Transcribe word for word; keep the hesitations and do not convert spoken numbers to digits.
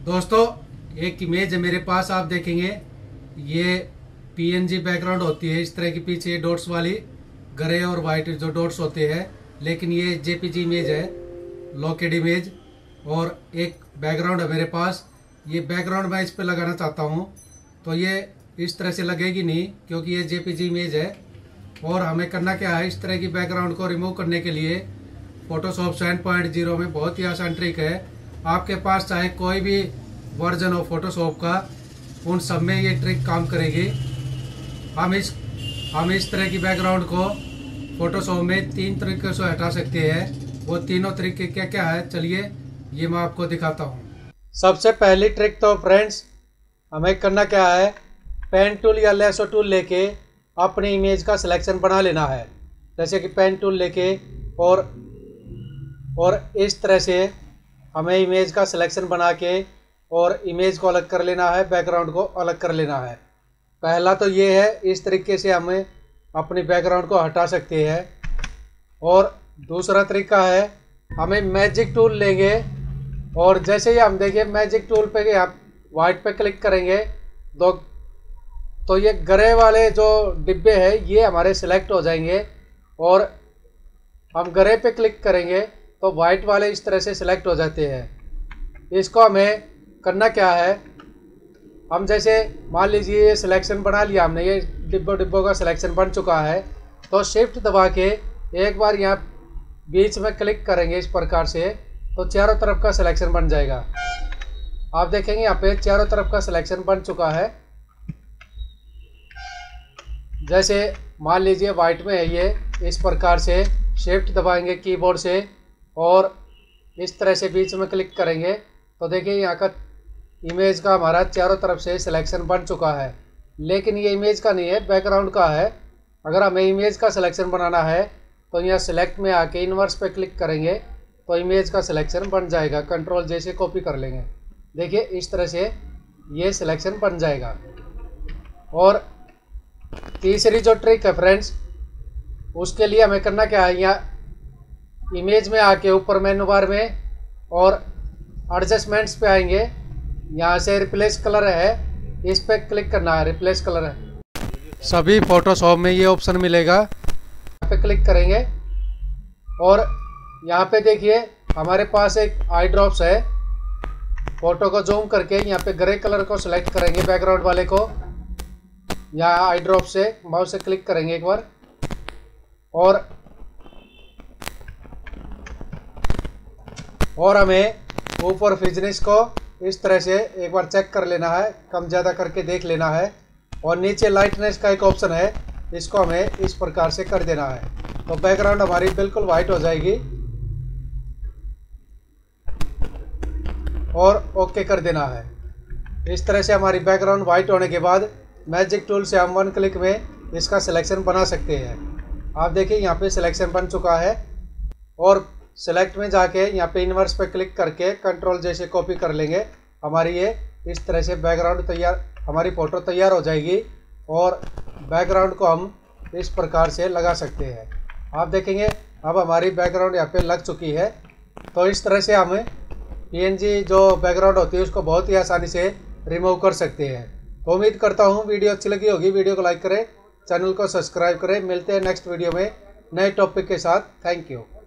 दोस्तों एक इमेज है मेरे पास, आप देखेंगे ये पीएनजी बैकग्राउंड होती है इस तरह की, पीछे डॉट्स वाली ग्रे और वाइट जो डॉट्स होते हैं, लेकिन ये जेपीजी इमेज है, लोकेड इमेज। और एक बैकग्राउंड है मेरे पास, ये बैकग्राउंड मैं इस पे लगाना चाहता हूँ तो ये इस तरह से लगेगी नहीं क्योंकि ये जेपीजी इमेज है। और हमें करना क्या है, इस तरह की बैकग्राउंड को रिमूव करने के लिए फोटोशॉप सेवन पॉइंट ज़ीरो में बहुत ही आसान ट्रिक है। आपके पास चाहे कोई भी वर्जन हो फोटोशॉप का, उन सब में ये ट्रिक काम करेगी। हम इस हम इस तरह की बैकग्राउंड को फोटोशॉप में तीन तरीके से हटा सकते हैं। वो तीनों तरीके क्या क्या है, चलिए ये मैं आपको दिखाता हूँ। सबसे पहली ट्रिक तो फ्रेंड्स, हमें करना क्या है, पेन टूल या लेसो टूल लेके अपनी इमेज का सिलेक्शन बना लेना है। जैसे कि पेन टूल लेके और और इस तरह से हमें इमेज का सिलेक्शन बना के और इमेज को अलग कर लेना है, बैकग्राउंड को अलग कर लेना है। पहला तो ये है, इस तरीके से हमें अपनी बैकग्राउंड को हटा सकते हैं। और दूसरा तरीका है, हमें मैजिक टूल लेंगे और जैसे ही हम देखिए मैजिक टूल पे आप वाइट पे क्लिक करेंगे दो तो ये ग्रे वाले जो डिब्बे हैं ये हमारे सिलेक्ट हो जाएंगे। और हम ग्रे पे क्लिक करेंगे तो वाइट वाले इस तरह से सिलेक्ट हो जाते हैं। इसको हमें करना क्या है, हम जैसे मान लीजिए ये सिलेक्शन बना लिया हमने, ये डिब्बों डिब्बों का सिलेक्शन बन चुका है, तो शिफ्ट दबा के एक बार यहाँ बीच में क्लिक करेंगे इस प्रकार से, तो चारों तरफ का सिलेक्शन बन जाएगा। आप देखेंगे यहाँ पे चारों तरफ का सिलेक्शन बन चुका है। जैसे मान लीजिए वाइट में है ये, इस प्रकार से शिफ्ट दबाएंगे कीबोर्ड से और इस तरह से बीच में क्लिक करेंगे तो देखिए यहाँ का इमेज का हमारा चारों तरफ से सिलेक्शन बन चुका है। लेकिन ये इमेज का नहीं है, बैकग्राउंड का है। अगर हमें इमेज का सिलेक्शन बनाना है तो यहाँ सिलेक्ट में आके इन्वर्स पे क्लिक करेंगे तो इमेज का सिलेक्शन बन जाएगा। कंट्रोल जैसे कॉपी कर लेंगे, देखिए इस तरह से ये सिलेक्शन बन जाएगा। और तीसरी जो ट्रिक है फ्रेंड्स, उसके लिए हमें करना क्या है, यहाँ इमेज में आके ऊपर मेनू बार में और एडजस्टमेंट्स पे आएंगे, यहाँ से रिप्लेस कलर है, इस पे क्लिक करना है, रिप्लेस कलर है। सभी फोटोशॉप में ये ऑप्शन मिलेगा, यहाँ पे क्लिक करेंगे और यहाँ पे देखिए हमारे पास एक आई ड्रॉप्स है। फोटो को जूम करके यहाँ पे ग्रे कलर को सिलेक्ट करेंगे, बैकग्राउंड वाले को, यहाँ आई ड्रॉप से माउस से क्लिक करेंगे एक बार और और हमें ऊपर फिजनेस को इस तरह से एक बार चेक कर लेना है, कम ज़्यादा करके देख लेना है। और नीचे लाइटनेस का एक ऑप्शन है, इसको हमें इस प्रकार से कर देना है तो बैकग्राउंड हमारी बिल्कुल वाइट हो जाएगी। और ओके कर देना है। इस तरह से हमारी बैकग्राउंड वाइट होने के बाद मैजिक टूल से हम वन क्लिक में इसका सिलेक्शन बना सकते हैं। आप देखिए यहाँ पे सिलेक्शन बन चुका है। और सेलेक्ट में जाके यहाँ पे इन्वर्स पे क्लिक करके कंट्रोल जैसे कॉपी कर लेंगे, हमारी ये इस तरह से बैकग्राउंड तैयार, हमारी फ़ोटो तैयार हो जाएगी। और बैकग्राउंड को हम इस प्रकार से लगा सकते हैं। आप देखेंगे अब हमारी बैकग्राउंड यहाँ पे लग चुकी है। तो इस तरह से हम पीएनजी जो बैकग्राउंड होती है उसको बहुत ही आसानी से रिमूव कर सकते हैं। तो उम्मीद करता हूँ वीडियो अच्छी लगी होगी। वीडियो को लाइक करें, चैनल को सब्सक्राइब करें। मिलते हैं नेक्स्ट वीडियो में नए टॉपिक के साथ। Thank you.